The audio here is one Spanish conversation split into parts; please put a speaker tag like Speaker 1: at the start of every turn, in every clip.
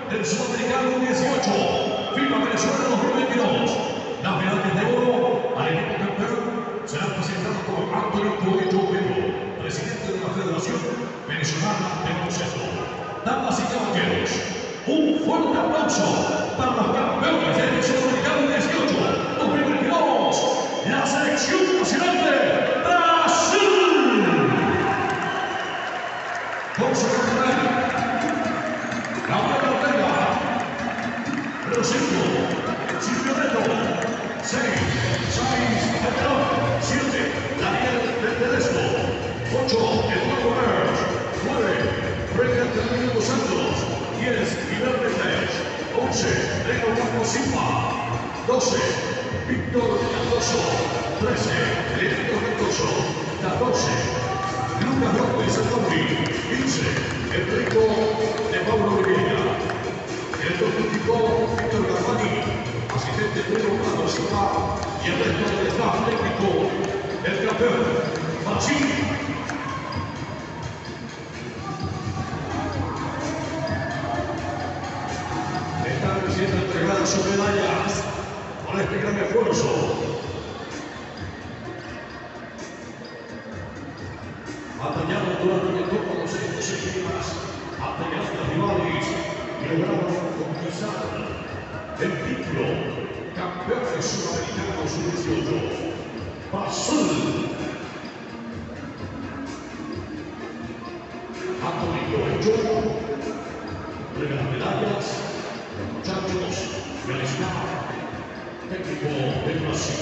Speaker 1: del Suramericano U18, FIFA Venezuela 2022. Las medallas de oro al equipo campeón serán presentadas por U18, presidente de la Federación Venezolana de Baloncesto. Damas y caballeros, un fuerte aplauso para los campeones del Suramericano U18 2022, la selección nacional de Brasil. Con su capitán, la buena Ortega, número 5, Silvioneto, 6, Campeón, 7, Daniel del Tedesco, 8, Eduardo Merch, 9, Reina Termino dos Santos, 10, Miguel Méndez, 11, Reino Blanco Silva, 12, Víctor Cardoso, 13, Leandro Cardoso, 14, Lucas López Antoni, 15, Enrico de Pablo Rivera, director técnico Víctor Garmani, asistente Pedro Carlos Silva y el resto del staff técnico del campeón Brasil. Están siendo entregadas sus medallas por este gran esfuerzo. Batallaron durante todos los 6 días ante grandes rivales y lograron conquistar el título Campeones Suramericanos U18. Brasil. Antonio Hecho, entrega las medallas, los muchachos y el staff técnico de Brasil.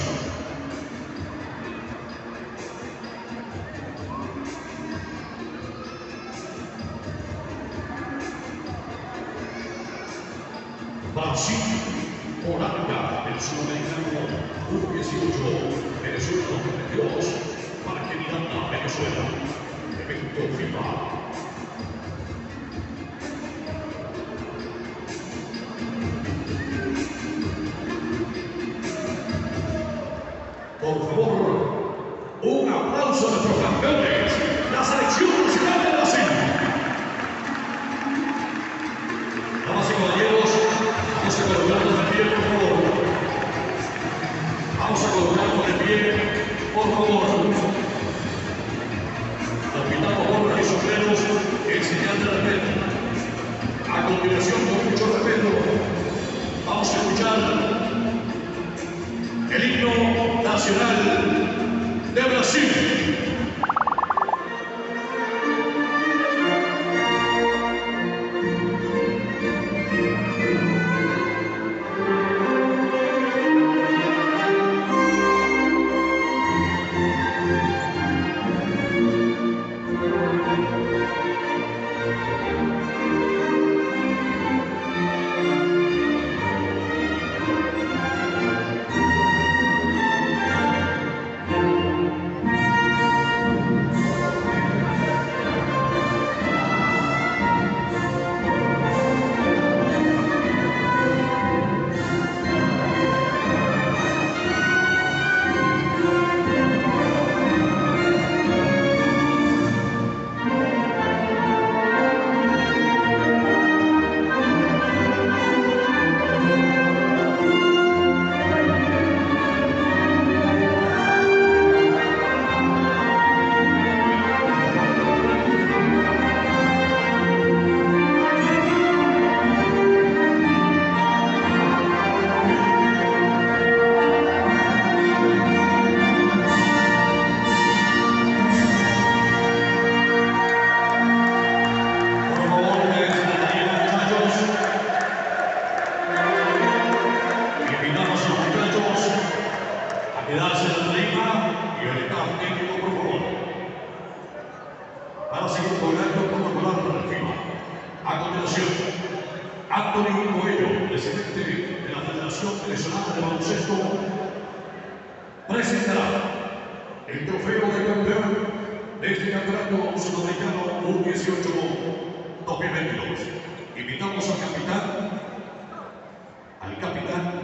Speaker 1: Brasil, Holanda, el Suramericano U18, Venezuela 2022, Parque Miranda, Venezuela, evento FIFA. Por favor, un aplauso a nuestros campeones, la selección nacional de Brasil. Damas y caballeros, vamos a colocarnos de pie, por favor. Vamos a colocarnos de pie, por favor. Nos quitamos gorras y sombreros en señal de respeto. A continuación, con mucho respeto, vamos a escuchar el himno nacional de Brasil. Quedarse en la tarima y el staff técnico, por favor. Para seguir con el acto protocolar del FIFA. A continuación, Antonio Coelho, presidente de la Federación Venezolana de Baloncesto, presentará el trofeo de campeón de este campeonato sudamericano U18 2022. Invitamos al capitán